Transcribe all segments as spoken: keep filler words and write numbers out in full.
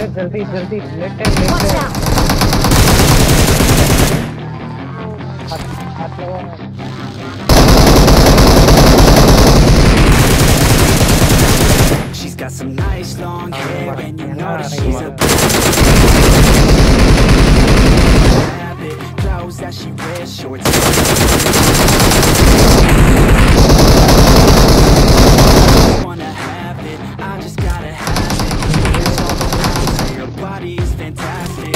जल्दी जल्दी late late हाथ लगा She's got some nice long hair and you know that she's a habit. Clothes that she wears, shorts. Wanna have it, I just gotta have it. It's all around, say her body is fantastic.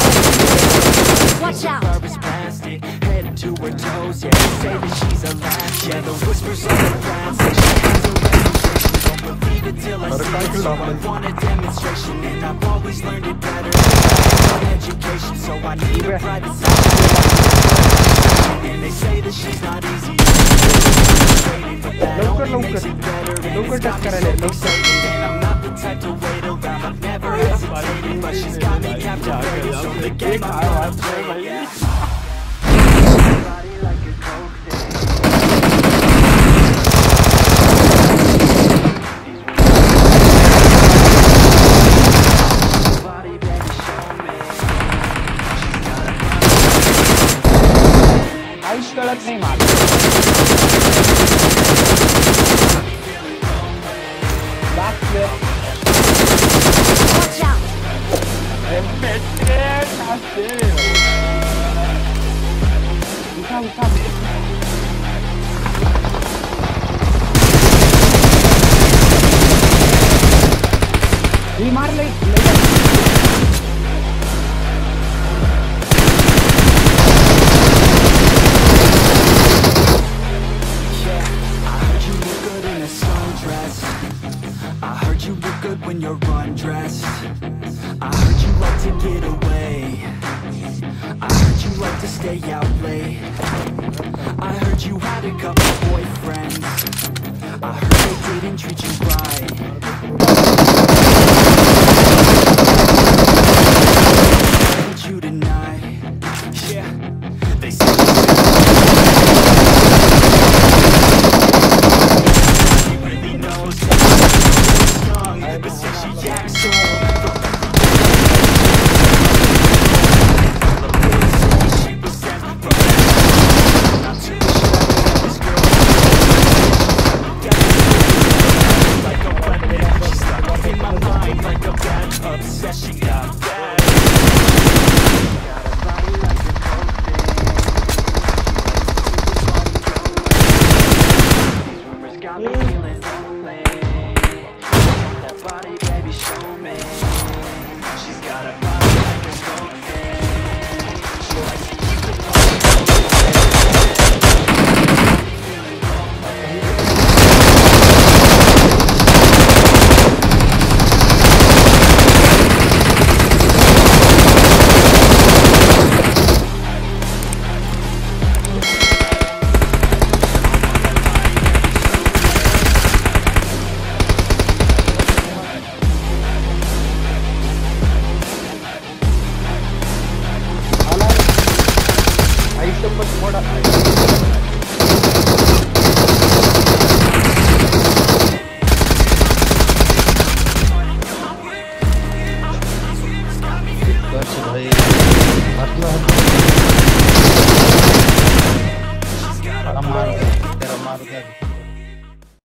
Watch out! Her is plastic, head to her toes, yeah, they say that she's a latch. Yeah, the whispers on the ground say she has a reputation. Don't believe it till I see it, so I want a demonstration. And I've always learned it better without education, so I need a private session. And they say that she's not easy, but that only makes it better. And it's got me so fixated, and I'm not the type to wait around. I've never hesitated, but she's got me captivated. So the game I'm gonna play, yeah. Body like a coke thing. Body, baby, show me. Ayush कड़क नहीं मार back flip Watch out! उठा उठा ये मार ले You look good when you're undressed. I heard you like to get away. I heard you like to stay out late. I heard you had a couple boyfriends. I heard they didn't treat you right.